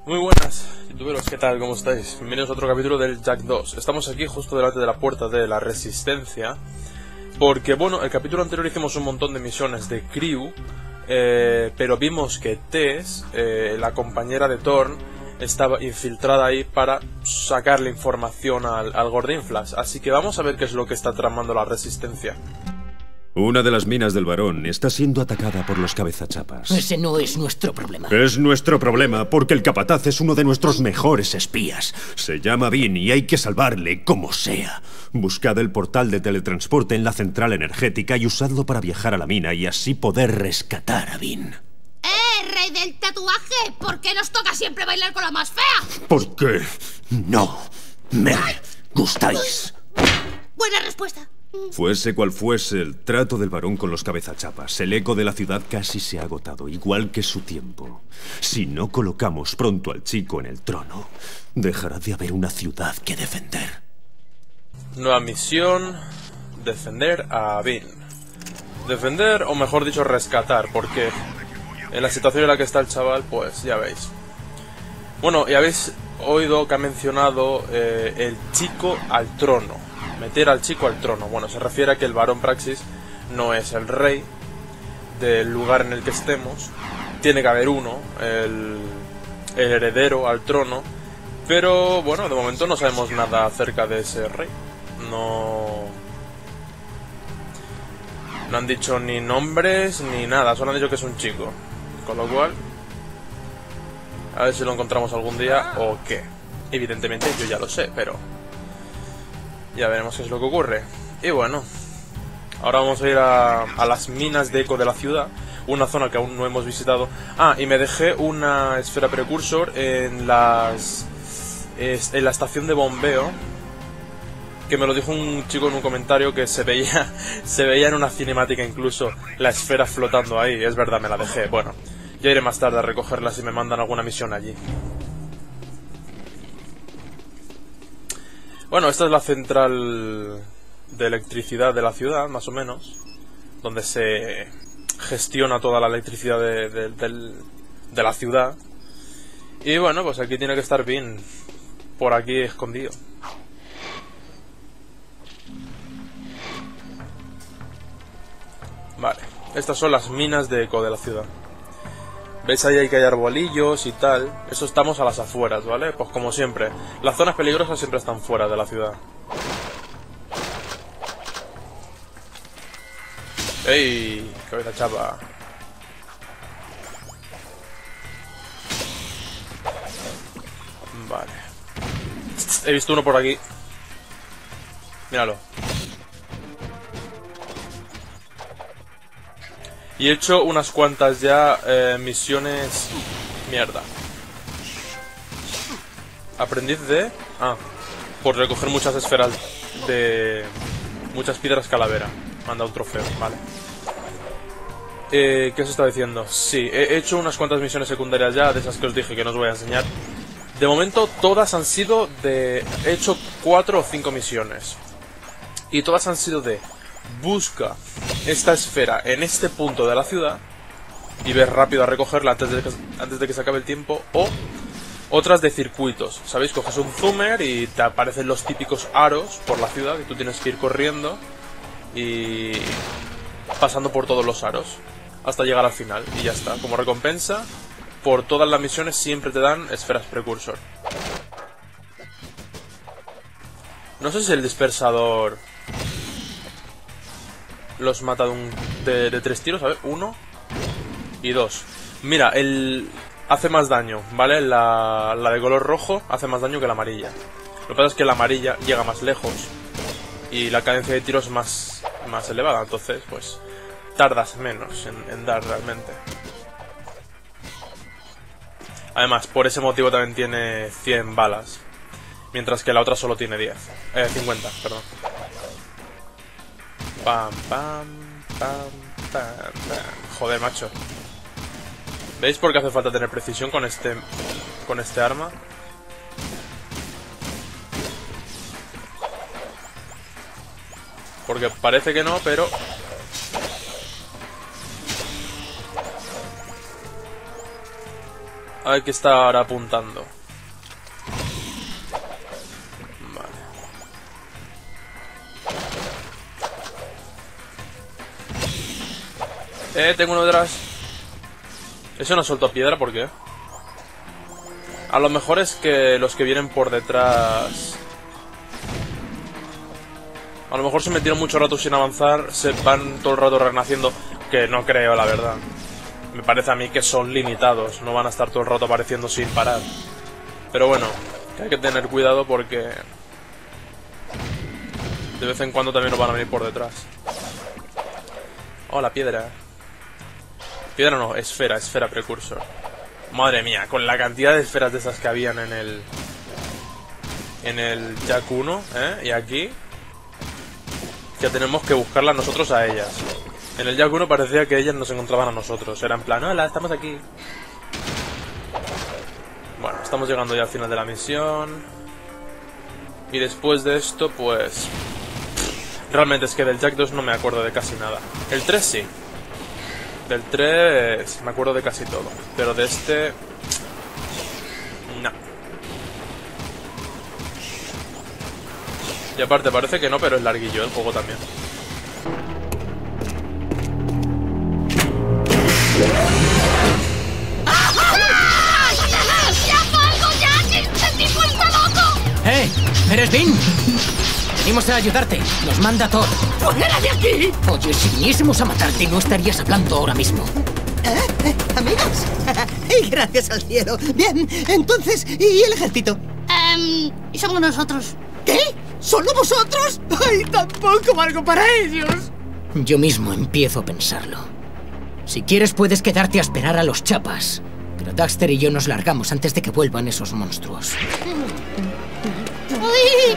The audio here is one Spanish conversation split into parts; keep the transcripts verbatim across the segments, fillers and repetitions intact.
Muy buenas, youtuberos, ¿qué tal? ¿Cómo estáis? Bienvenidos a otro capítulo del Jak dos. Estamos aquí justo delante de la puerta de la Resistencia, porque, bueno, el capítulo anterior hicimos un montón de misiones de Crew, eh, pero vimos que Tess, eh, la compañera de Thorn, estaba infiltrada ahí para sacarle información al, al Gordinflas. Así que vamos a ver qué es lo que está tramando la Resistencia. Una de las minas del Barón está siendo atacada por los cabezachapas. Ese no es nuestro problema. Es nuestro problema, porque el capataz es uno de nuestros mejores espías. Se llama Vin y hay que salvarle como sea. Buscad el portal de teletransporte en la central energética y usadlo para viajar a la mina y así poder rescatar a Vin. ¡Eh, rey del tatuaje! ¿Por qué nos toca siempre bailar con la más fea? Porque no me gustáis. Buena respuesta. Fuese cual fuese el trato del Barón con los cabezachapas, el eco de la ciudad casi se ha agotado, igual que su tiempo. Si no colocamos pronto al chico en el trono, dejará de haber una ciudad que defender. Nueva misión: defender a Vin. Defender, o mejor dicho, rescatar, porque en la situación en la que está el chaval, pues ya veis. Bueno, ya habéis oído que ha mencionado eh, el chico al trono. Meter al chico al trono. Bueno, se refiere a que el Barón Praxis no es el rey del lugar en el que estemos. Tiene que haber uno, el, el heredero al trono. Pero bueno, de momento no sabemos nada acerca de ese rey. No... No han dicho ni nombres ni nada, solo han dicho que es un chico. Con lo cual, a ver si lo encontramos algún día o qué. Evidentemente yo ya lo sé, pero ya veremos qué es lo que ocurre. Y bueno, ahora vamos a ir a, a las minas de eco de la ciudad, una zona que aún no hemos visitado. Ah, y me dejé una esfera precursor en las es, en la estación de bombeo, que me lo dijo un chico en un comentario que se veía se veía en una cinemática incluso la esfera flotando ahí. Es verdad, me la dejé. Bueno, ya iré más tarde a recogerla si me mandan alguna misión allí. Bueno, esta es la central de electricidad de la ciudad, más o menos, donde se gestiona toda la electricidad de, de, de, de la ciudad. Y bueno, pues aquí tiene que estar Vin, por aquí escondido. Vale, estas son las minas de eco de la ciudad. ¿Veis ahí que hay arbolillos y tal? Eso estamos a las afueras, ¿vale? Pues como siempre, las zonas peligrosas siempre están fuera de la ciudad. ¡Ey! Cabeza chapa. Vale. He visto uno por aquí. Míralo. Y he hecho unas cuantas ya eh, misiones... Mierda. Aprendiz de... Ah, por recoger muchas esferas de... Muchas piedras calavera. Manda un trofeo, vale. Eh, ¿Qué os estaba diciendo? Sí, he hecho unas cuantas misiones secundarias ya, de esas que os dije que no os voy a enseñar. De momento todas han sido de... He hecho cuatro o cinco misiones. Y todas han sido de... Busca esta esfera en este punto de la ciudad y ves rápido a recogerla antes de que, antes de que se acabe el tiempo. O otras de circuitos, ¿sabéis? Coges un zoomer y te aparecen los típicos aros por la ciudad y tú tienes que ir corriendo y pasando por todos los aros hasta llegar al final y ya está. Como recompensa por todas las misiones siempre te dan esferas precursor. No sé si el dispersador los mata de, un, de, de tres tiros, a ver, uno y dos. Mira, el hace más daño, ¿vale? La, la de color rojo hace más daño que la amarilla. Lo que pasa es que la amarilla llega más lejos y la cadencia de tiro es más, más elevada, entonces, pues, tardas menos en, en dar realmente. Además, por ese motivo también tiene cien balas, mientras que la otra solo tiene diez. Eh, cincuenta, perdón. Pam, pam, pam, pam, pam. Joder, macho. ¿Veis por qué hace falta tener precisión con este con este arma? Porque parece que no, pero A ver qué está ahora apuntando. Vale. Eh, tengo uno detrás. Eso no soltó piedra, ¿por qué? A lo mejor es que los que vienen por detrás... A lo mejor se metieron mucho rato sin avanzar, se van todo el rato renaciendo, que no creo, la verdad. Me parece a mí que son limitados, no van a estar todo el rato apareciendo sin parar. Pero bueno, que hay que tener cuidado porque... de vez en cuando también nos van a venir por detrás. Oh, la piedra. Piedra no, esfera, esfera precursor. Madre mía, con la cantidad de esferas de esas que habían en el... En el Jack uno, ¿eh? Y aquí... ya tenemos que buscarlas nosotros a ellas. En el Jack uno parecía que ellas nos encontraban a nosotros. Era en plan, hola, estamos aquí. Bueno, estamos llegando ya al final de la misión. Y después de esto, pues... realmente es que del Jack dos no me acuerdo de casi nada. El tres sí. Del tres me acuerdo de casi todo. Pero de este... no. Y aparte parece que no, pero es larguillo el juego también. ¡Eh! ¡Eres Vin! Venimos a ayudarte. Nos manda Thor. ¡Fuera de aquí! Oye, si viniésemos a matarte, no estarías hablando ahora mismo. ¿Eh? ¿Eh? ¿Amigos? Y gracias al cielo. Bien, entonces, ¿y el ejército? Ehm, somos nosotros. ¿Qué? ¿Solo vosotros? ¡Ay, tampoco valgo para ellos! Yo mismo empiezo a pensarlo. Si quieres, puedes quedarte a esperar a los chapas. Pero Daxter y yo nos largamos antes de que vuelvan esos monstruos. ¡Uy!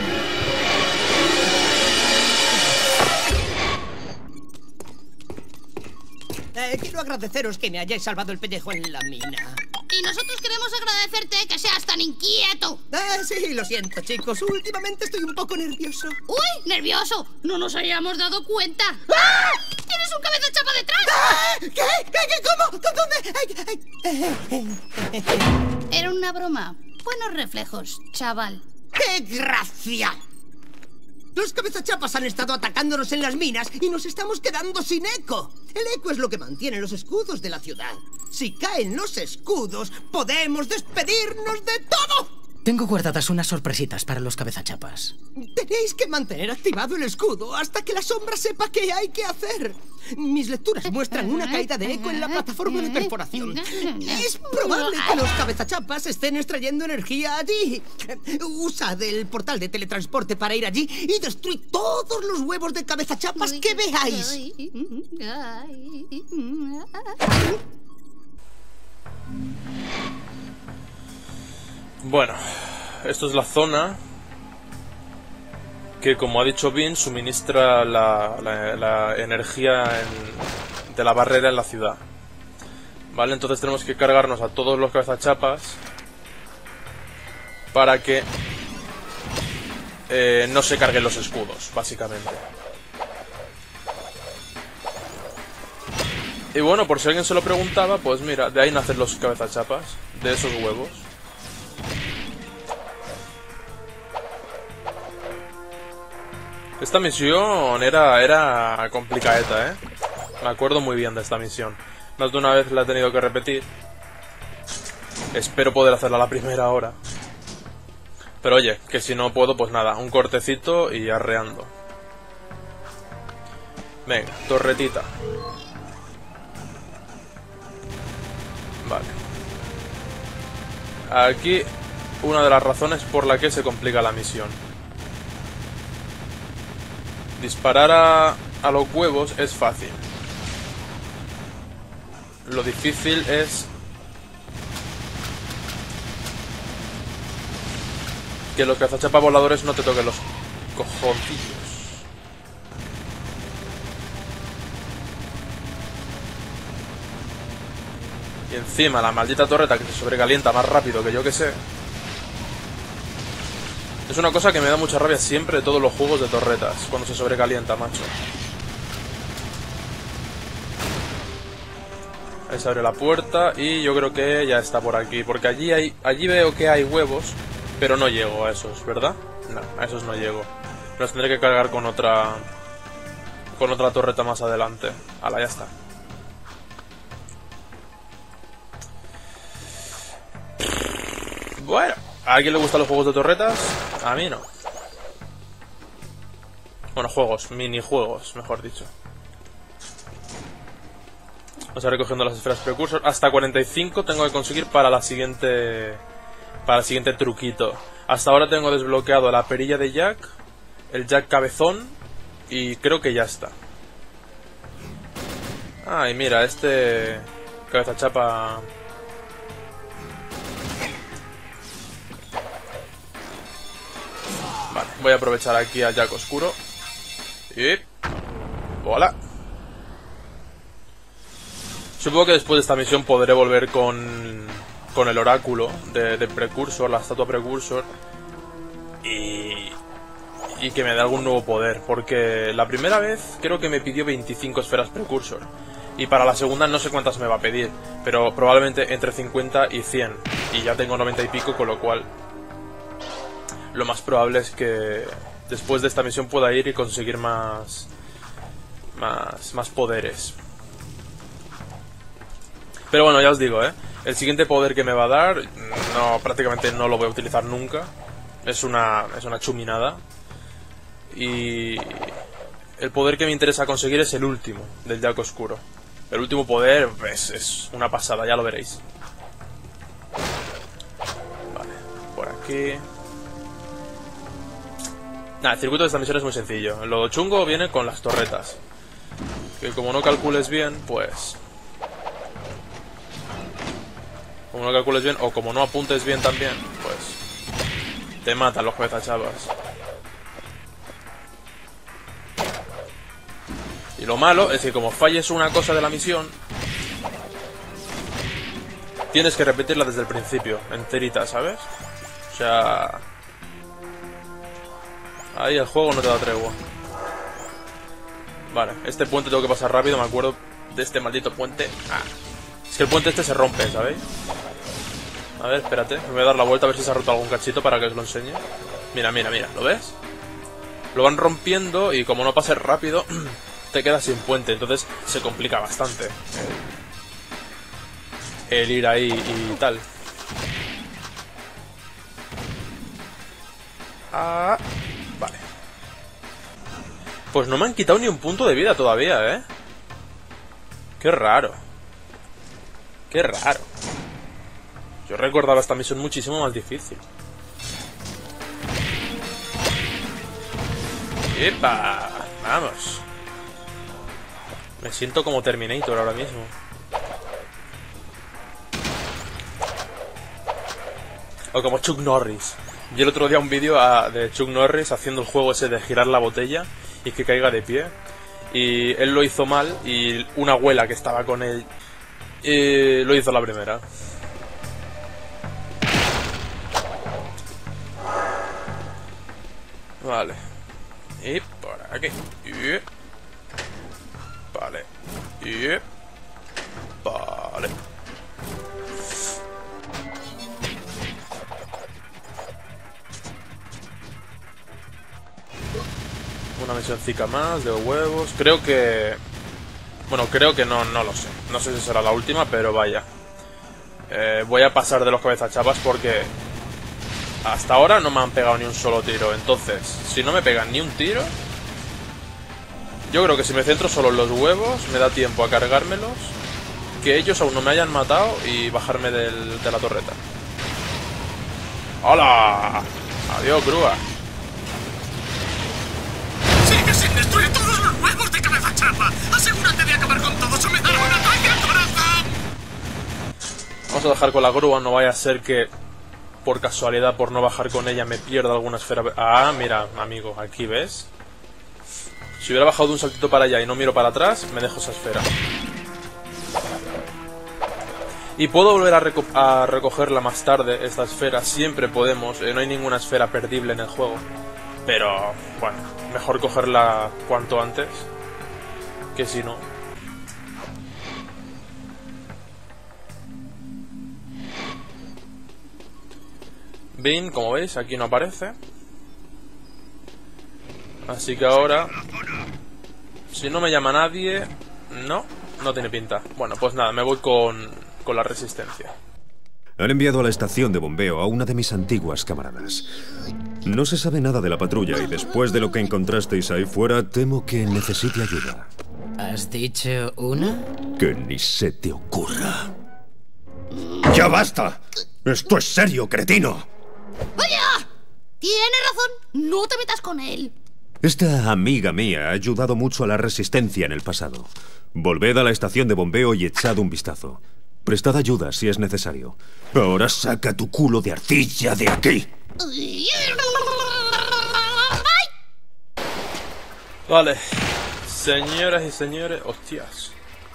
Eh, quiero agradeceros que me hayáis salvado el pellejo en la mina. Y nosotros queremos agradecerte que seas tan inquieto. Ah, sí, lo siento, chicos. Últimamente estoy un poco nervioso. ¡Uy! ¡Nervioso! ¡No nos hayamos dado cuenta! ¡Ah! ¡Tienes un cabeza chapa detrás! ¡Ah! ¿Qué? ¿Qué? ¿Qué? ¿Cómo? ¿Dónde? Ay, ay. Era una broma. Buenos reflejos, chaval. ¡Qué gracia! Los cabezachapas han estado atacándonos en las minas y nos estamos quedando sin eco. El eco es lo que mantiene los escudos de la ciudad. Si caen los escudos, podemos despedirnos de todo. Tengo guardadas unas sorpresitas para los cabezachapas. Tenéis que mantener activado el escudo hasta que la sombra sepa qué hay que hacer. Mis lecturas muestran una caída de eco en la plataforma de perforación. Es probable que los cabezachapas estén extrayendo energía allí. Usad el portal de teletransporte para ir allí y destruid todos los huevos de cabezachapas que veáis. Bueno, esto es la zona que, como ha dicho Vin, suministra la, la, la energía en, de la barrera en la ciudad. Vale, entonces tenemos que cargarnos a todos los cabezachapas para que eh, no se carguen los escudos, básicamente. Y bueno, por si alguien se lo preguntaba, pues mira, de ahí nacen los cabezachapas, de esos huevos. Esta misión era, era complicadeta, ¿eh? Me acuerdo muy bien de esta misión. Más de una vez la he tenido que repetir. Espero poder hacerla la primera hora. Pero oye, que si no puedo, pues nada, un cortecito y arreando. Venga, torretita. Vale. Aquí una de las razones por la que se complica la misión. Disparar a, a los huevos es fácil. Lo difícil es que los cazachapas voladores no te toquen los cojoncillos. Y encima la maldita torreta que se sobrecalienta más rápido que yo que sé. Es una cosa que me da mucha rabia siempre de todos los juegos de torretas, cuando se sobrecalienta, macho. Ahí se abre la puerta y yo creo que ya está por aquí. Porque allí hay, allí veo que hay huevos, pero no llego a esos, ¿verdad? No, a esos no llego. Los tendré que cargar con otra... Con otra torreta más adelante. Hala, ya está. Bueno, ¿a alguien le gustan los juegos de torretas? A mí no. Bueno, juegos, minijuegos, mejor dicho. Vamos a ir recogiendo las esferas precursor. Hasta cuarenta y cinco tengo que conseguir para la siguiente... Para el siguiente truquito. Hasta ahora tengo desbloqueado la perilla de Jack, el Jack cabezón, y creo que ya está. Ah, y mira, este... Cabeza chapa... Vale, voy a aprovechar aquí al Jack oscuro. Y... ¡Hola! Supongo que después de esta misión podré volver con... Con el oráculo de, de Precursor, la estatua Precursor. Y... Y que me dé algún nuevo poder. Porque la primera vez creo que me pidió veinticinco esferas Precursor. Y para la segunda no sé cuántas me va a pedir. Pero probablemente entre cincuenta y cien. Y ya tengo noventa y pico, con lo cual... Lo más probable es que después de esta misión pueda ir y conseguir más... Más, más poderes. Pero bueno, ya os digo, ¿eh? El siguiente poder que me va a dar, no, prácticamente no lo voy a utilizar nunca. Es una, es una chuminada. Y el poder que me interesa conseguir es el último, del Jack oscuro. El último poder es, es una pasada, ya lo veréis. Vale, por aquí. Nada, el circuito de esta misión es muy sencillo. Lo chungo viene con las torretas. Que como no calcules bien, pues... Como no calcules bien, o como no apuntes bien también, pues... Te matan los cabezachavas. Y lo malo es que como falles una cosa de la misión, tienes que repetirla desde el principio, enterita, ¿sabes? O sea... Ahí el juego no te da tregua. Vale, este puente tengo que pasar rápido, me acuerdo de este maldito puente. Ah, es que el puente este se rompe, ¿sabéis? A ver, espérate, me voy a dar la vuelta a ver si se ha roto algún cachito para que os lo enseñe. Mira, mira, mira, ¿lo ves? Lo van rompiendo y como no pases rápido, te quedas sin puente, entonces se complica bastante el, el ir ahí y tal. Ah, vale. Pues no me han quitado ni un punto de vida todavía, ¿eh? Qué raro. Qué raro. Yo recordaba esta misión muchísimo más difícil. ¡Epa! ¡Vamos! Me siento como Terminator ahora mismo. O como Chuck Norris. Vi el otro día un vídeo de Chuck Norris haciendo el juego ese de girar la botella y que caiga de pie. Y él lo hizo mal y una abuela que estaba con él eh, lo hizo la primera. Vale. Y por aquí. Y... Vale. Y... Vale. Una misioncita más de huevos. Creo que... Bueno, creo que no, no lo sé. No sé si será la última, pero vaya. Eh, voy a pasar de los cabezachapás porque... Hasta ahora no me han pegado ni un solo tiro. Entonces, si no me pegan ni un tiro... Yo creo que si me centro solo en los huevos, me da tiempo a cargármelos, que ellos aún no me hayan matado y bajarme del, de la torreta. ¡Hola! ¡Adiós, grúa! ¡Sigue sin destruir todos los huevos de cabeza chapa! ¡Asegúrate de acabar con todos o me dará un ataque al corazón! Vamos a dejar con la grúa, no vaya a ser que... Por casualidad, por no bajar con ella, me pierda alguna esfera... Ah, mira, amigo, aquí ves... Si hubiera bajado de un saltito para allá y no miro para atrás, me dejo esa esfera. Y puedo volver a, reco a recogerla más tarde, esta esfera. Siempre podemos, eh, no hay ninguna esfera perdible en el juego. Pero, bueno, mejor cogerla cuanto antes, que si no. Bin, como veis, aquí no aparece. Así que ahora, si no me llama nadie, no, no tiene pinta. Bueno, pues nada, me voy con, con la resistencia. Han enviado a la estación de bombeo a una de mis antiguas camaradas. No se sabe nada de la patrulla y después de lo que encontrasteis ahí fuera, temo que necesite ayuda. ¿Has dicho una? Que ni se te ocurra. ¡Ya basta! ¡Esto es serio, cretino! ¡Vaya! Tienes razón. No te metas con él. Esta amiga mía ha ayudado mucho a la resistencia en el pasado. Volved a la estación de bombeo y echad un vistazo. Prestad ayuda si es necesario. Ahora saca tu culo de arcilla de aquí. Vale. Señoras y señores... Hostias.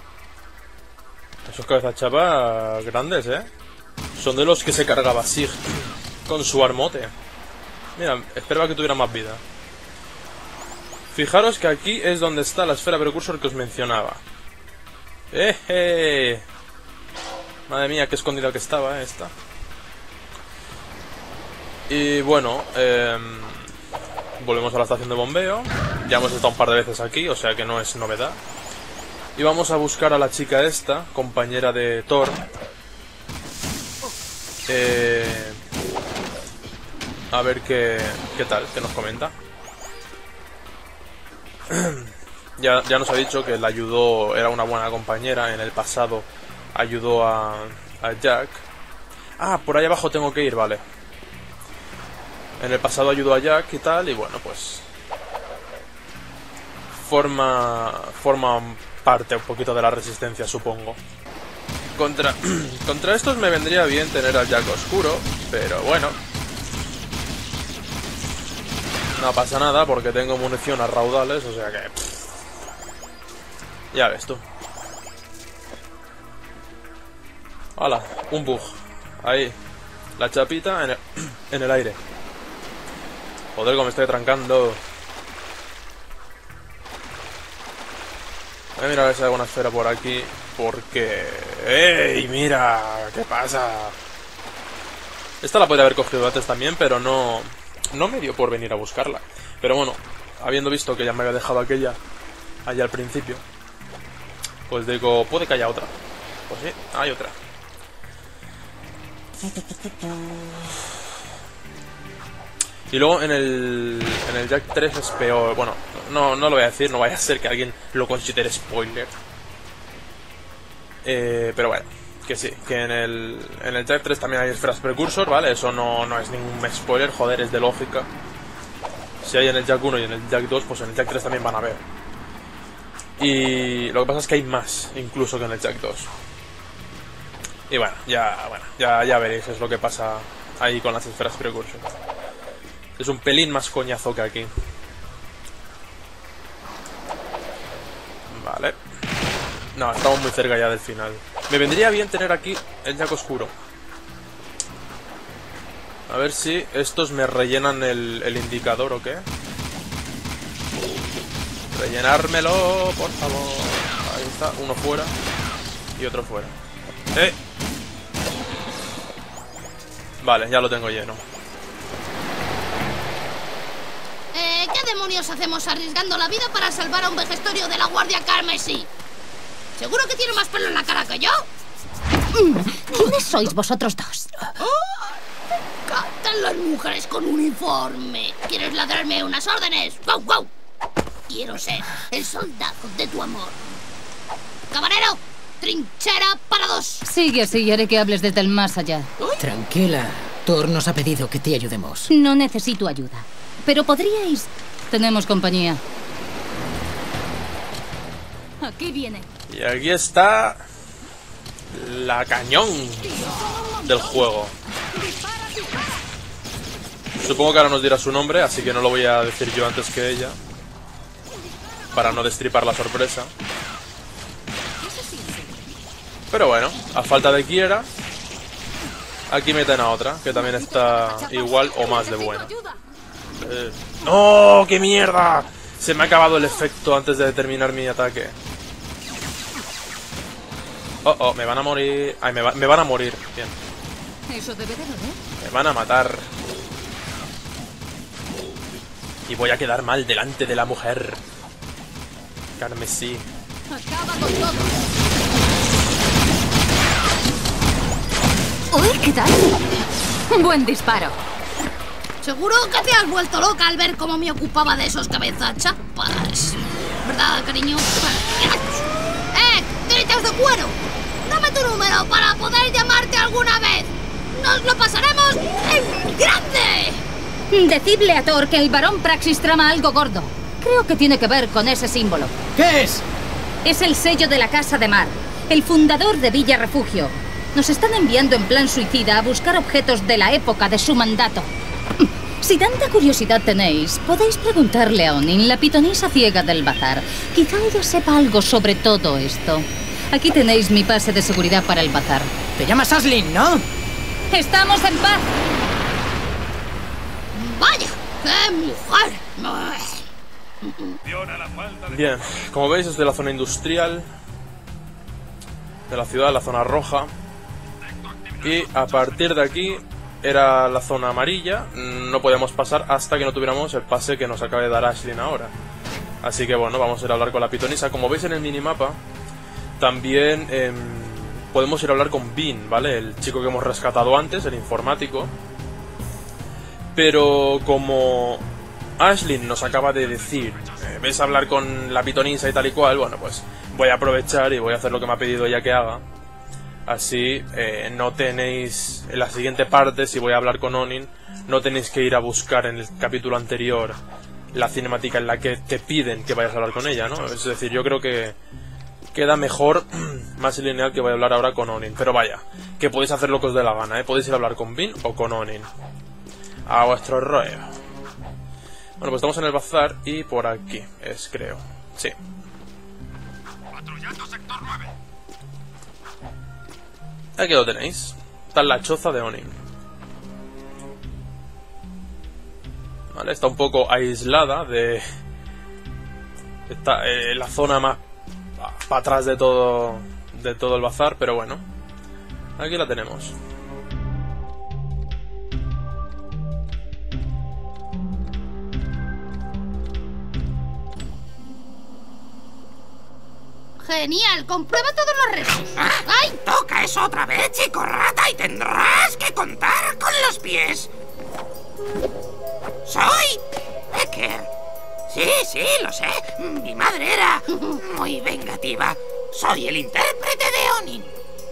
Esos cabezachapas grandes, ¿eh? Son de los que se cargaba Sig con su armote. Mira, esperaba que tuviera más vida. Fijaros que aquí es donde está la esfera precursor que os mencionaba. ¡Eh! Madre mía, qué escondida que estaba, ¿eh? Esta. Y bueno, eh, volvemos a la estación de bombeo. Ya hemos estado un par de veces aquí, o sea que no es novedad. Y vamos a buscar a la chica esta, compañera de Thor. Eh, a ver qué, qué tal, qué nos comenta. Ya, ya nos ha dicho que le ayudó, era una buena compañera, en el pasado ayudó a, a Jack. Ah, por ahí abajo tengo que ir, vale. En el pasado ayudó a Jack y tal, y bueno, pues Forma, forma parte un poquito de la resistencia, supongo. Contra, contra estos me vendría bien tener al Jack oscuro, pero bueno. No pasa nada porque tengo munición a raudales, o sea que... Pff, ya ves tú. Hala, un bug. Ahí. La chapita en el, en el aire. Joder, como me estoy trancando. Voy a mirar a ver si hay alguna esfera por aquí. Porque... ¡Ey! Mira, ¿qué pasa? Esta la podría haber cogido antes también, pero no... No me dio por venir a buscarla. Pero bueno, habiendo visto que ya me había dejado aquella allá al principio, pues digo, puede que haya otra. Pues sí, hay otra. Y luego en el, en el Jack tres es peor. Bueno, no, no lo voy a decir, no vaya a ser que alguien lo considere spoiler. Eh, pero bueno, que sí, que en el, en el Jack tres también hay esferas precursor, ¿vale? Eso no, no es ningún spoiler, joder, es de lógica. Si hay en el Jack uno y en el Jack dos, pues en el Jack tres también van a haber. Y lo que pasa es que hay más, incluso que en el Jack dos. Y bueno, ya, bueno, ya, ya veréis, es lo que pasa ahí con las esferas precursor. Es un pelín más coñazo que aquí. Vale. No, estamos muy cerca ya del final. Me vendría bien tener aquí el Jack oscuro. A ver si estos me rellenan el, el indicador o qué. Rellenármelo, por favor. Ahí está, uno fuera y otro fuera. ¡Eh! Vale, ya lo tengo lleno. Eh, ¿qué demonios hacemos arriesgando la vida para salvar a un vejestorio de la Guardia Carmesí? ¿Seguro que tiene más pelo en la cara que yo? ¿Quiénes sois vosotros dos? ¡Oh! Me encantan las mujeres con uniforme. ¿Quieres ladrarme unas órdenes? ¡Guau, guau! Quiero ser el soldado de tu amor. ¡Camarero! ¡Trinchera para dos! Sigue así y haré que hables desde el más allá. Tranquila. Thor nos ha pedido que te ayudemos. No necesito ayuda. Pero podríais... Tenemos compañía. Aquí viene. Y aquí está la cañón del juego. Supongo que ahora nos dirá su nombre, así que no lo voy a decir yo antes que ella, para no destripar la sorpresa. Pero bueno, a falta de quiera, aquí meten a otra, que también está igual o más de buena. Eh, ¡No! ¡Qué mierda! Se me ha acabado el efecto antes de terminar mi ataque. Oh, oh, me van a morir. Ay, me, va, me van a morir. Bien. Eso debe de doler. Me van a matar. Y voy a quedar mal delante de la mujer. Carmesí. Acaba con todo. Uy, ¿qué tal? Buen disparo. Seguro que te has vuelto loca al ver cómo me ocupaba de esos cabezachapas. ¿Verdad, cariño? ¡Eh! ¡Tiritas de cuero! Dame tu número para poder llamarte alguna vez. ¡Nos lo pasaremos en grande! Decidle a Thor que el varón Praxis trama algo gordo. Creo que tiene que ver con ese símbolo. ¿Qué es? Es el sello de la Casa de Mar, el fundador de Villa Refugio. Nos están enviando en plan suicida a buscar objetos de la época de su mandato. Si tanta curiosidad tenéis, podéis preguntarle a Onin, la pitonisa ciega del bazar. Quizá ella sepa algo sobre todo esto. Aquí tenéis mi pase de seguridad para el bazar. Te llamas Aslin, ¿no? ¡Estamos en paz! ¡Vaya! ¡Qué mujer! Bien, como veis es de la zona industrial de la ciudad, la zona roja. Y a partir de aquí era la zona amarilla. No podíamos pasar hasta que no tuviéramos el pase que nos acaba de dar Aisling ahora. Así que bueno, vamos a ir a hablar con la pitonisa. Como veis en el minimapa, también eh, podemos ir a hablar con Bean, ¿vale? El chico que hemos rescatado antes, el informático. Pero como Aisling nos acaba de decir, eh, ves a hablar con la pitonisa y tal y cual, bueno, pues voy a aprovechar y voy a hacer lo que me ha pedido ella que haga. Así eh, no tenéis, en la siguiente parte, si voy a hablar con Onin, no tenéis que ir a buscar en el capítulo anterior la cinemática en la que te piden que vayas a hablar con ella, ¿no? Es decir, yo creo que queda mejor, más lineal que voy a hablar ahora con Onin. Pero vaya, que podéis hacer lo que os dé la gana, ¿eh? Podéis ir a hablar con Bean o con Onin. A vuestro rollo. Bueno, pues estamos en el bazar y por aquí es, creo. Sí. Patrullando sector nueve. Aquí lo tenéis. Está en la choza de Onin. Vale, está un poco aislada de... Está en eh, la zona más para atrás de todo, de todo el bazar, pero bueno. Aquí la tenemos. Genial, comprueba todos los restos. ¡Ay! Toca eso otra vez, chico rata, y tendrás que contar con los pies. Soy Becker. Sí, sí, lo sé. Mi madre era muy vengativa. Soy el intérprete de Onin.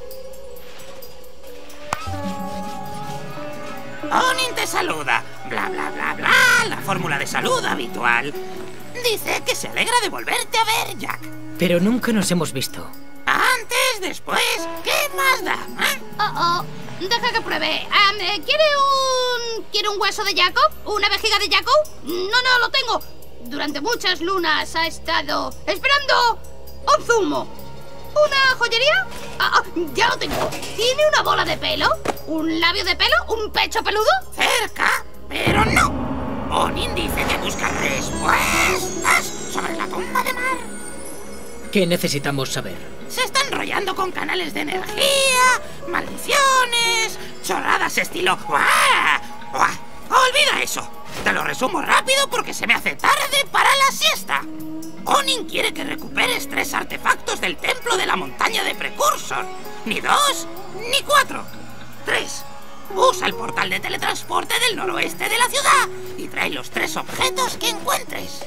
Onin te saluda. Bla, bla, bla, bla. La fórmula de salud habitual. Dice que se alegra de volverte a ver, Jack. Pero nunca nos hemos visto. Antes, después, ¿qué más da? ¿Eh? Oh, oh. Deja que pruebe. Um, ¿Quiere un... ¿Quiere un hueso de Jacob? ¿Una vejiga de Jacob? No, no, lo tengo. Durante muchas lunas ha estado esperando un zumo. ¿Una joyería? Ah, ah, ya lo tengo. ¿Tiene una bola de pelo? ¿Un labio de pelo? ¿Un pecho peludo? Cerca, pero no. Onin dice que busca respuestas sobre la tumba de Mar. ¿Qué necesitamos saber? Se está enrollando con canales de energía, maldiciones, chorradas estilo... ¡Uah! ¡Uah! ¡Olvida eso! Te lo resumo rápido porque se me hace tarde para la siesta. Onin quiere que recuperes tres artefactos del templo de la montaña de Precursor. Ni dos, ni cuatro. Tres. Usa el portal de teletransporte del noroeste de la ciudad y trae los tres objetos que encuentres.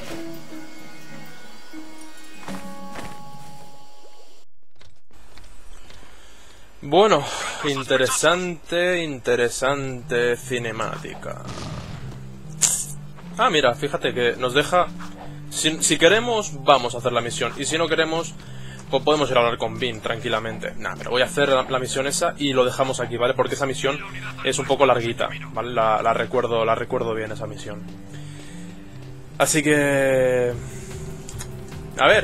Bueno, interesante, interesante cinemática. Ah, mira, fíjate que nos deja... Si, si queremos, vamos a hacer la misión. Y si no queremos, pues podemos ir a hablar con Bean tranquilamente. Nah, pero voy a hacer la, la misión esa y lo dejamos aquí, ¿vale? Porque esa misión es un poco larguita, ¿vale? La, la recuerdo, la recuerdo bien, esa misión. Así que... A ver...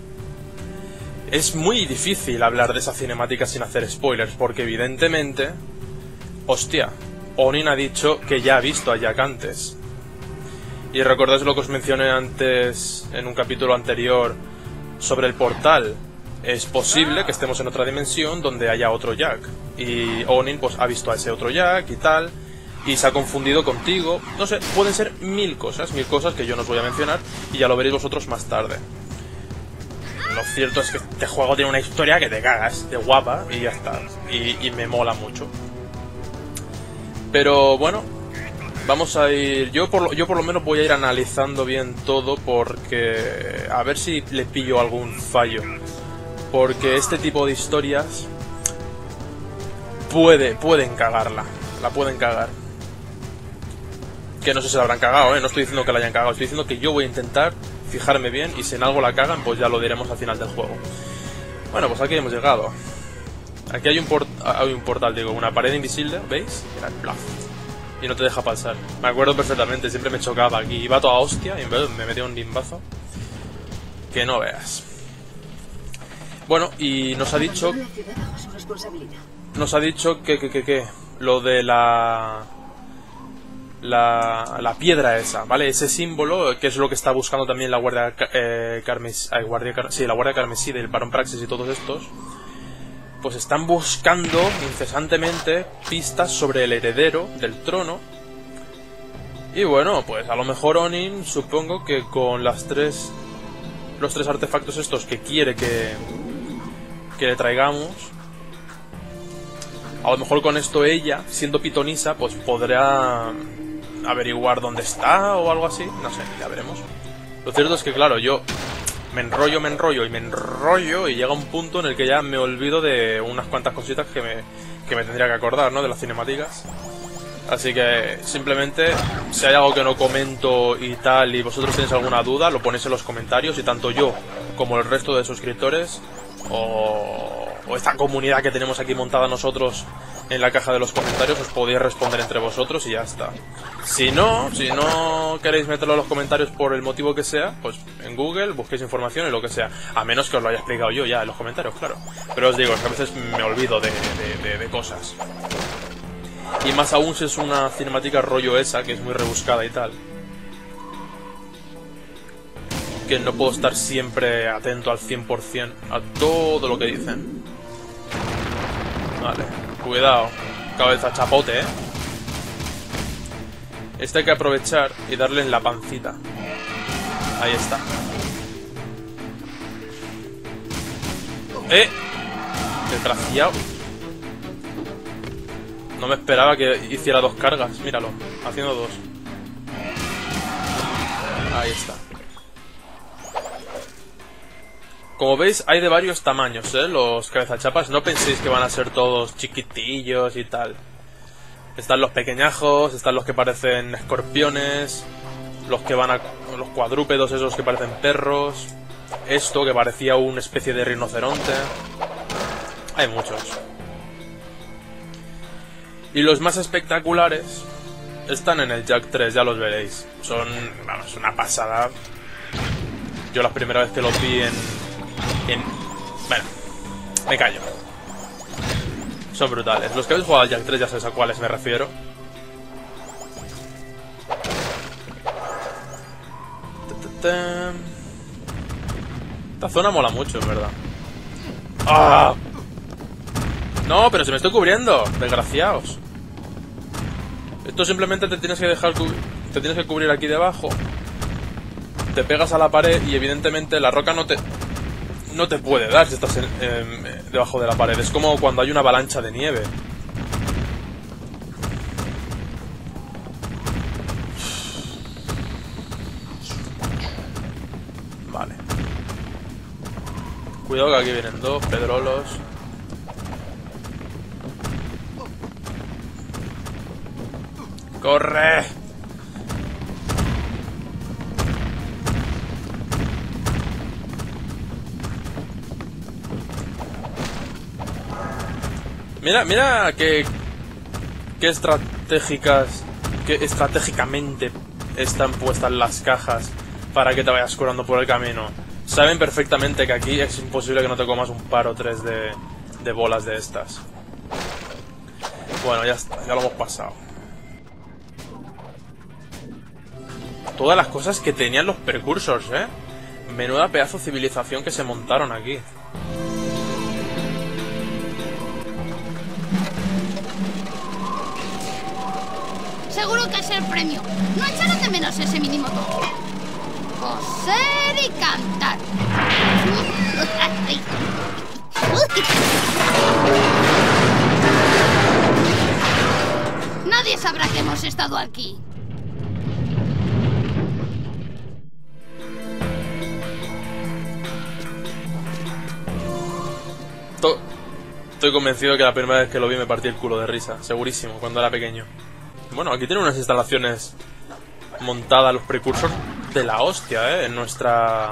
Es muy difícil hablar de esa cinemática sin hacer spoilers, porque evidentemente... Hostia, Onin ha dicho que ya ha visto a Jack antes. Y recordáis lo que os mencioné antes, en un capítulo anterior, sobre el portal. es posible que estemos en otra dimensión donde haya otro Jack. Y Onin pues ha visto a ese otro Jack y tal, y se ha confundido contigo. No sé, pueden ser mil cosas, mil cosas que yo no os voy a mencionar y ya lo veréis vosotros más tarde. Lo cierto es que este juego tiene una historia que te cagas, de guapa, y ya está. Y, y me mola mucho. Pero bueno, vamos a ir... Yo por, lo, yo por lo menos voy a ir analizando bien todo porque... A ver si le pillo algún fallo. Porque este tipo de historias puede, pueden cagarla. La pueden cagar. Que no sé si la habrán cagado, ¿eh? No estoy diciendo que la hayan cagado. Estoy diciendo que yo voy a intentar fijarme bien. Y si en algo la cagan, pues ya lo diremos al final del juego. Bueno, pues aquí hemos llegado. Aquí hay un, port hay un portal, digo, una pared invisible, ¿veis? Era el plaf. Y no te deja pasar. Me acuerdo perfectamente, siempre me chocaba aquí. Iba toda hostia y me metía un limbazo que no veas. Bueno, y nos ha dicho... Nos ha dicho que, que, que, que... Lo de la... La, la piedra esa, ¿vale? Ese símbolo, que es lo que está buscando también la Guardia eh, Carmesí... Eh, Guardia Car sí, la Guardia Carmesí del Barón Praxis y todos estos. Pues están buscando incesantemente pistas sobre el heredero del trono. Y bueno, pues a lo mejor Onin, supongo que con las tres... Los tres artefactos estos que quiere que... Que le traigamos, a lo mejor con esto ella, siendo pitonisa, pues podrá averiguar dónde está o algo así. No sé, ya veremos. Lo cierto es que claro, yo me enrollo, me enrollo y me enrollo y llega un punto en el que ya me olvido de unas cuantas cositas que me, que me tendría que acordar, ¿no? De las cinemáticas. Así que simplemente, si hay algo que no comento y tal, y vosotros tenéis alguna duda, lo ponéis en los comentarios y tanto yo como el resto de suscriptores o, o esta comunidad que tenemos aquí montada nosotros en la caja de los comentarios os podéis responder entre vosotros y ya está. Si no, si no queréis meterlo en los comentarios por el motivo que sea, pues en Google busquéis información y lo que sea. A menos que os lo haya explicado yo ya en los comentarios, claro. Pero os digo, es que a veces me olvido de, de, de, de cosas. Y más aún si es una cinemática rollo esa, que es muy rebuscada y tal. Que no puedo estar siempre atento al cien por cien a todo lo que dicen. Vale, cuidado. Cabeza chapote, ¿eh? Este hay que aprovechar y darle en la pancita. Ahí está. ¡Eh! Desgraciado. No me esperaba que hiciera dos cargas. Míralo, haciendo dos. Ahí está. Como veis, hay de varios tamaños, ¿eh? Los cabezachapas. No penséis que van a ser todos chiquitillos y tal. Están los pequeñajos, están los que parecen escorpiones, los que van a... los cuadrúpedos esos que parecen perros. Esto que parecía una especie de rinoceronte. Hay muchos. Y los más espectaculares están en el Jack tres, ya los veréis. Son, vamos, una pasada. Yo la primera vez que los vi en... en... Bueno, me callo. Son brutales. Los que habéis jugado al Jack tres ya sabéis a cuáles me refiero. Esta zona mola mucho, en verdad. ¡Ah! No, pero se me estoy cubriendo. Desgraciados. Esto simplemente te tienes que dejar te tienes que cubrir aquí debajo. Te pegas a la pared y evidentemente la roca no te no te puede dar si estás en, en, debajo de la pared. Es como cuando hay una avalancha de nieve. Vale. Cuidado que aquí vienen dos pedrolos. ¡Corre! Mira, mira que... Qué estratégicas... Qué estratégicamente están puestas las cajas para que te vayas curando por el camino. Saben perfectamente que aquí es imposible que no te comas un par o tres de, de bolas de estas. Bueno, ya está, ya lo hemos pasado. Todas las cosas que tenían los precursors, ¿eh? Menuda pedazo de civilización que se montaron aquí. Seguro que es el premio. No echaron de menos ese mínimo toque. Coser y cantar. Nadie sabrá que hemos estado aquí. To- Estoy convencido que la primera vez que lo vi me partí el culo de risa. Segurísimo, cuando era pequeño. Bueno, aquí tienen unas instalaciones montadas, los precursores de la hostia, ¿eh? En nuestra...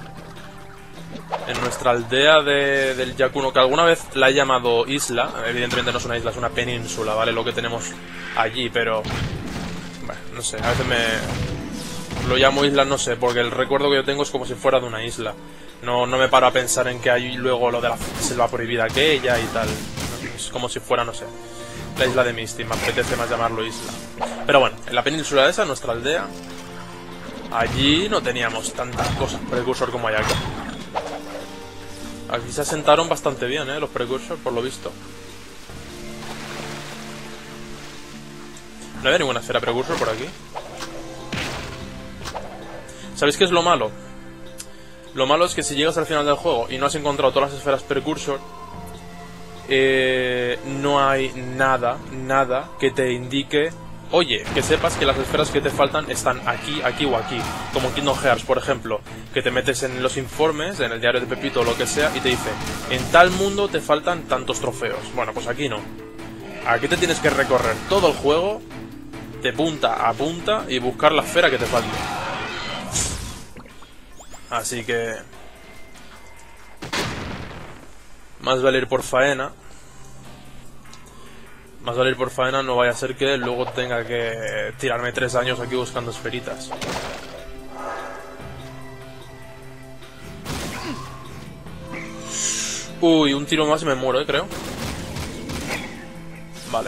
En nuestra aldea de, del Yakuno, que alguna vez la he llamado isla. Evidentemente no es una isla, es una península, ¿vale? Lo que tenemos allí, pero... Bueno, no sé, a veces me... Lo llamo isla, no sé, porque el recuerdo que yo tengo es como si fuera de una isla. No, no me paro a pensar en que hay luego lo de la selva prohibida aquella y tal. Es como si fuera, no sé, la isla de Misty, me apetece más llamarlo isla. Pero bueno, en la península esa, nuestra aldea, allí no teníamos tantas cosas precursor como hay aquí. Aquí se asentaron bastante bien, ¿eh? Los precursors, por lo visto. No había ninguna esfera precursor por aquí. ¿Sabéis qué es lo malo? Lo malo es que si llegas al final del juego y no has encontrado todas las esferas precursor, eh, no hay nada, nada que te indique, oye, que sepas que las esferas que te faltan están aquí, aquí o aquí. Como en Kingdom Hearts, por ejemplo, que te metes en los informes, en el diario de Pepito o lo que sea, y te dice, en tal mundo te faltan tantos trofeos. Bueno, pues aquí no. Aquí te tienes que recorrer todo el juego, de punta a punta, y buscar la esfera que te falte. Así que... Más vale ir por faena. Más vale ir por faena, no vaya a ser que luego tenga que tirarme tres años aquí buscando esferitas. Uy, un tiro más y me muero, eh, creo. Vale.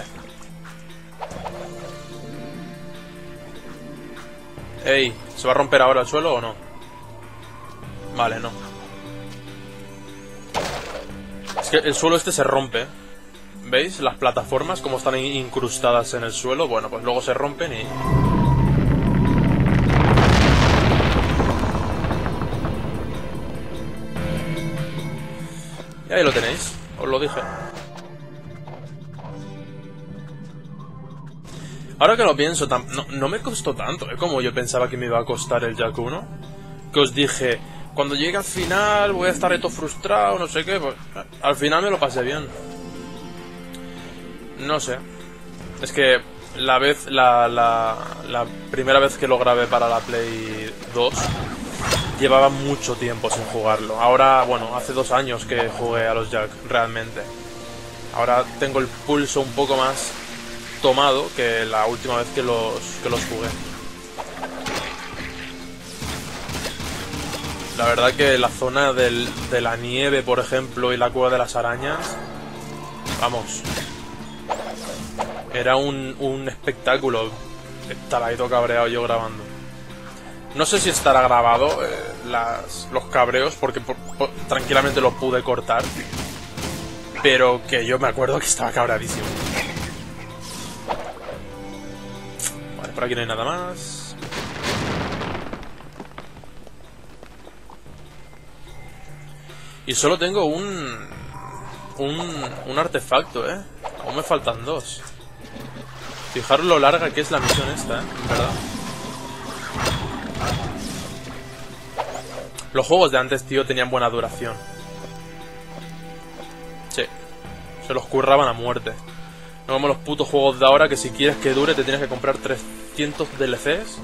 Ey, ¿se va a romper ahora el suelo o no? Vale, no. Es que el suelo este se rompe. ¿Veis? Las plataformas como están incrustadas en el suelo. Bueno, pues luego se rompen y... Y ahí lo tenéis. Os lo dije. Ahora que lo pienso, no, no me costó tanto, ¿eh? Como yo pensaba que me iba a costar el Yakuno. Que os dije... Cuando llegue al final voy a estar esto frustrado, no sé qué, pues al final me lo pasé bien. No sé. Es que la vez, la, la, la primera vez que lo grabé para la Play dos, llevaba mucho tiempo sin jugarlo. Ahora, bueno, hace dos años que jugué a los Jak, realmente. Ahora tengo el pulso un poco más tomado que la última vez que los, que los jugué. La verdad que la zona del, de la nieve, por ejemplo, y la cueva de las arañas, vamos, era un, un espectáculo estar ahí todo cabreado yo grabando. No sé si estará grabado eh, las, los cabreos, porque por, por, tranquilamente lo pude cortar, pero que yo me acuerdo que estaba cabreadísimo. Vale, por aquí no hay nada más. Y solo tengo un, un... Un artefacto, ¿eh? Aún me faltan dos. Fijaros lo larga que es la misión esta, ¿eh? En verdad. Los juegos de antes, tío, tenían buena duración. Sí. Se los curraban a muerte. No como los putos juegos de ahora que si quieres que dure te tienes que comprar trescientos D L Cs.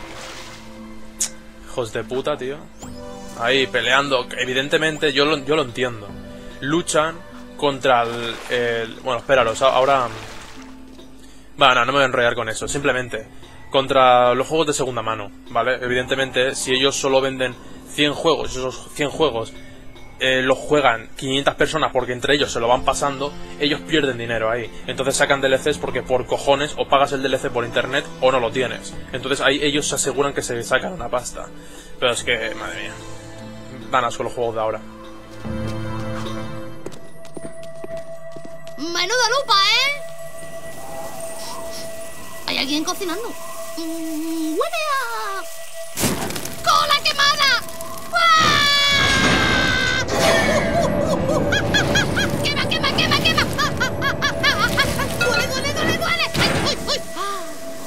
Hijos de puta, tío. Ahí peleando, evidentemente yo lo, yo lo entiendo. Luchan contra el, el... Bueno, espéralos, ahora... Bueno, no, no me voy a enrollar con eso. Simplemente, contra los juegos de segunda mano, ¿vale? Evidentemente, si ellos solo venden cien juegos, esos cien juegos eh, los juegan quinientas personas porque entre ellos se lo van pasando, ellos pierden dinero ahí. Entonces sacan D L Cs porque por cojones o pagas el D L C por internet o no lo tienes. Entonces ahí ellos se aseguran que se sacan una pasta. Pero es que, madre mía, dan asco los juegos de ahora. Menuda lupa, ¿eh? Hay alguien cocinando. Mm, ¡Huele a... ¡Cola quemada! ¡Ah! ¡Quema, quema, quema, quema! ¡Duele, duele, duele, duele! ¡Ay, ay, ay! ¡Ah!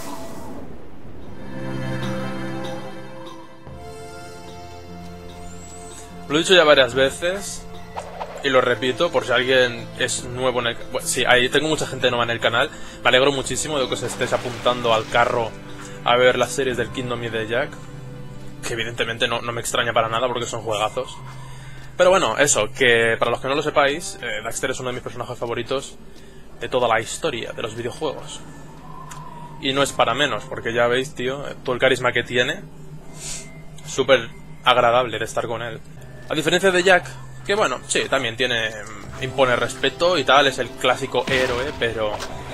Lo he dicho ya varias veces y lo repito por si alguien es nuevo en el... Bueno, sí, ahí tengo mucha gente nueva en el canal. Me alegro muchísimo de que os estéis apuntando al carro a ver las series del Kingdom y de Jack. Que evidentemente no, no me extraña para nada porque son juegazos. Pero bueno, eso, que para los que no lo sepáis, eh, Daxter es uno de mis personajes favoritos de toda la historia de los videojuegos. Y no es para menos, porque ya veis, tío, todo el carisma que tiene. Súper agradable de estar con él. A diferencia de Jack, que bueno, sí, también tiene... impone respeto y tal, es el clásico héroe, pero...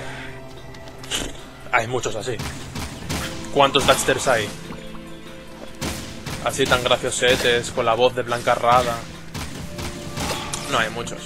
hay muchos así. ¿Cuántos Daxters hay? Así tan graciosetes, con la voz de Blanca Rada. No hay muchos.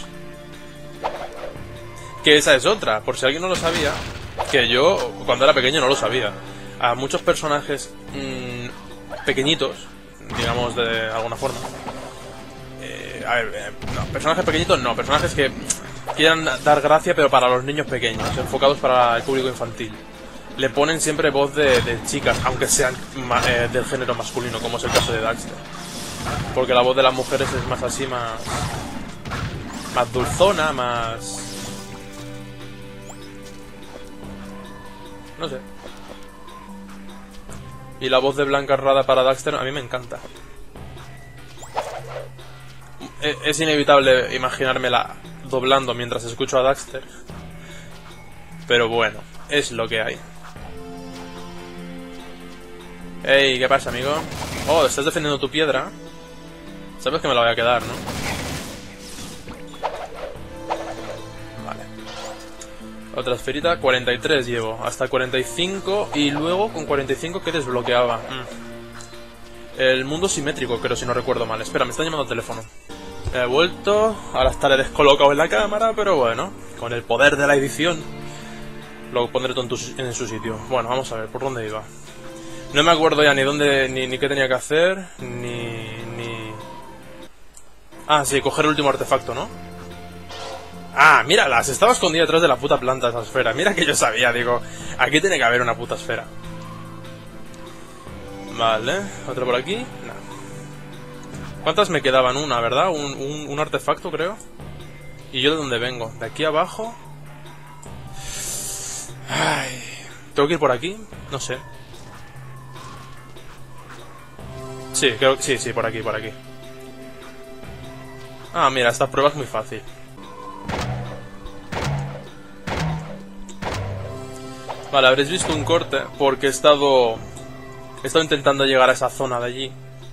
Que esa es otra, por si alguien no lo sabía, que yo cuando era pequeño no lo sabía. A muchos personajes mmm, pequeñitos, digamos de alguna forma. Eh, a ver, eh, no, personajes pequeñitos no, personajes que quieran dar gracia pero para los niños pequeños, enfocados para el público infantil. Le ponen siempre voz de, de chicas, aunque sean ma, eh, del género masculino, como es el caso de Daxter. Porque la voz de las mujeres es más así, más... más dulzona, más... no sé. Y la voz de Blanca Rada para Daxter a mí me encanta. Es inevitable imaginármela doblando mientras escucho a Daxter. Pero bueno, es lo que hay. Ey, ¿qué pasa, amigo? Oh, estás defendiendo tu piedra. Sabes que me la voy a quedar, ¿no? Vale. Otra esferita, cuarenta y tres llevo. Hasta cuarenta y cinco. Y luego con cuarenta y cinco, ¿qué desbloqueaba? Mm. El mundo simétrico, creo, si no recuerdo mal. Espera, me están llamando al teléfono. He vuelto. Ahora estaré descolocado en la cámara, pero bueno, con el poder de la edición lo pondré todo en, tu, en su sitio. Bueno, vamos a ver, ¿por dónde iba? No me acuerdo ya ni dónde, ni, ni qué tenía que hacer, ni, ni... Ah, sí, coger el último artefacto, ¿no? Ah, míralas, estaba escondida detrás de la puta planta esa esfera. Mira que yo sabía, digo, aquí tiene que haber una puta esfera. Vale, ¿otra por aquí? No. ¿Cuántas me quedaban? Una, ¿verdad? Un, un, un artefacto, creo. ¿Y yo de dónde vengo? ¿De aquí abajo? Ay, ¿tengo que ir por aquí? No sé. Sí, creo que sí, sí, por aquí, por aquí. Ah, mira, esta prueba es muy fácil. Vale, habréis visto un corte porque he estado... He estado intentando llegar a esa zona de allí.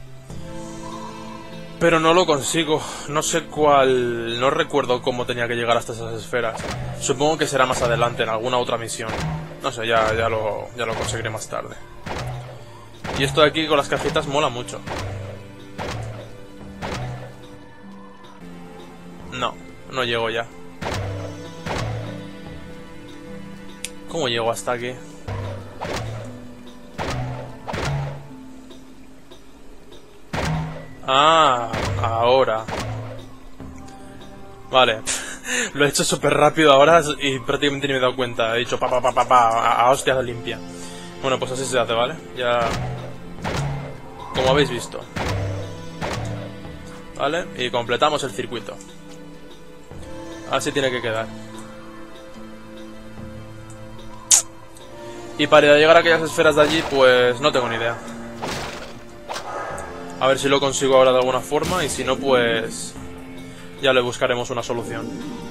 Pero no lo consigo. No sé cuál... No recuerdo cómo tenía que llegar hasta esas esferas. Supongo que será más adelante, en alguna otra misión. No sé, ya, ya, lo, ya lo conseguiré más tarde. Y esto de aquí con las cajitas mola mucho. No, no llego ya. ¿Cómo llego hasta aquí? Ah, ahora. Vale. Lo he hecho súper rápido ahora y prácticamente ni me he dado cuenta. He dicho pa pa pa pa pa a, a hostias limpia. Bueno, pues así se hace, ¿vale? Ya... Como habéis visto. ¿Vale? Y completamos el circuito. Así tiene que quedar. Y para llegar a aquellas esferas de allí, pues no tengo ni idea. A ver si lo consigo ahora de alguna forma. Y si no, pues... ya le buscaremos una solución.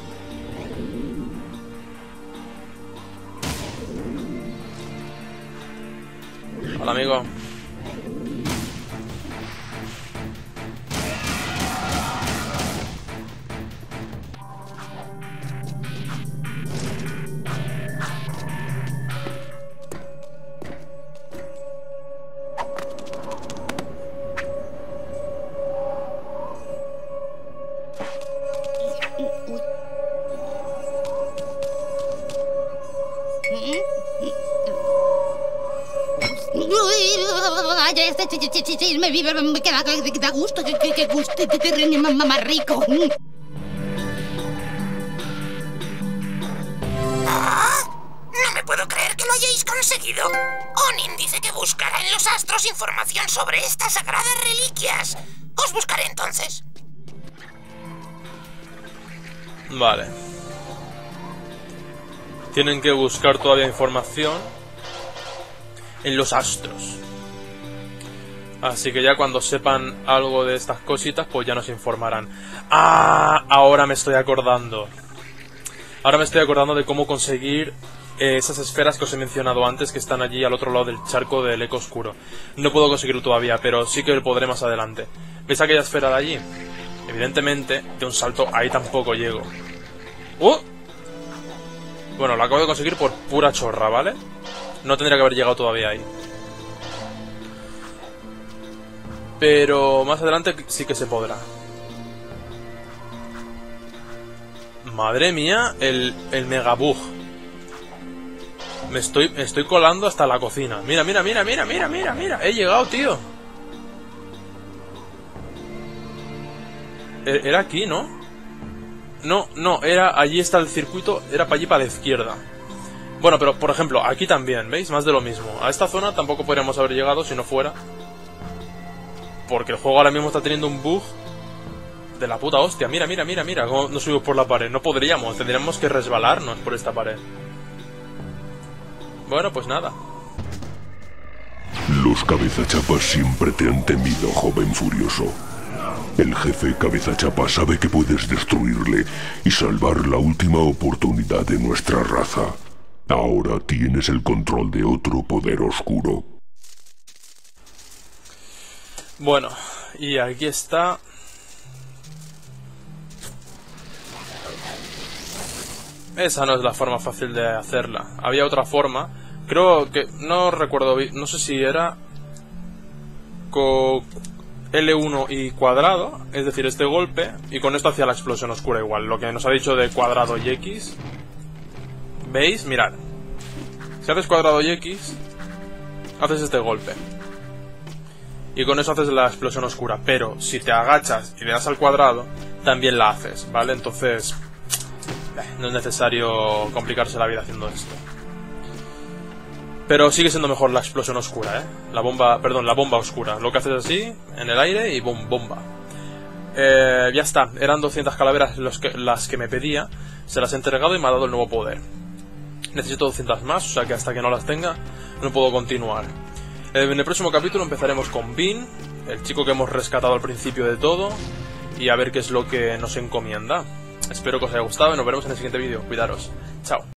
Hola, amigo. ya, este chisme me queda que da gusto, que que gusto, que más rico. No me puedo creer que lo hayáis conseguido. Onin dice que buscará en los astros información sobre estas sagradas reliquias. Os buscaré entonces. Vale. Tienen que buscar todavía información en los astros. Así que ya cuando sepan algo de estas cositas, pues ya nos informarán. ¡Ah! Ahora me estoy acordando. Ahora me estoy acordando de cómo conseguir eh, esas esferas que os he mencionado antes, que están allí al otro lado del charco del eco oscuro. No puedo conseguirlo todavía, pero sí que lo podré más adelante. ¿Veis aquella esfera de allí? Evidentemente, de un salto ahí tampoco llego. ¡Uh! Bueno, lo acabo de conseguir por pura chorra, ¿vale? No tendría que haber llegado todavía ahí. Pero más adelante sí que se podrá. Madre mía, el, el megabug. Me estoy, me estoy colando hasta la cocina. Mira, mira, mira, mira, mira, mira, mira. He llegado, tío. Era aquí, ¿no? No, no, era... Allí está el circuito. Era para allí, para la izquierda. Bueno, pero por ejemplo, aquí también, ¿veis? Más de lo mismo. A esta zona tampoco podríamos haber llegado si no fuera. Porque el juego ahora mismo está teniendo un bug de la puta hostia. Mira, mira, mira, mira cómo nos subimos por la pared. No podríamos, tendríamos que resbalarnos por esta pared. Bueno, pues nada. Los cabezachapas siempre te han temido, joven furioso. El jefe cabezachapa sabe que puedes destruirle y salvar la última oportunidad de nuestra raza. Ahora tienes el control de otro poder oscuro. Bueno, y aquí está... Esa no es la forma fácil de hacerla. Había otra forma. Creo que... No recuerdo bien. No sé si era... Con L uno y cuadrado. Es decir, este golpe. Y con esto hacía la explosión oscura igual. Lo que nos ha dicho de cuadrado y X. ¿Veis? Mirad. Si haces cuadrado y X, haces este golpe. Y con eso haces la explosión oscura. Pero si te agachas y le das al cuadrado, también la haces, ¿vale? Entonces... no es necesario complicarse la vida haciendo esto. Pero sigue siendo mejor la explosión oscura, ¿eh? La bomba, perdón, la bomba oscura. Lo que haces así, en el aire y boom, bomba. Eh, ya está, eran doscientas calaveras los que, las que me pedía. Se las he entregado y me ha dado el nuevo poder. Necesito doscientas más, o sea que hasta que no las tenga no puedo continuar. eh, En el próximo capítulo empezaremos con Bean, el chico que hemos rescatado al principio de todo, y a ver qué es lo que nos encomienda. Espero que os haya gustado y nos veremos en el siguiente vídeo. Cuidaros. Chao.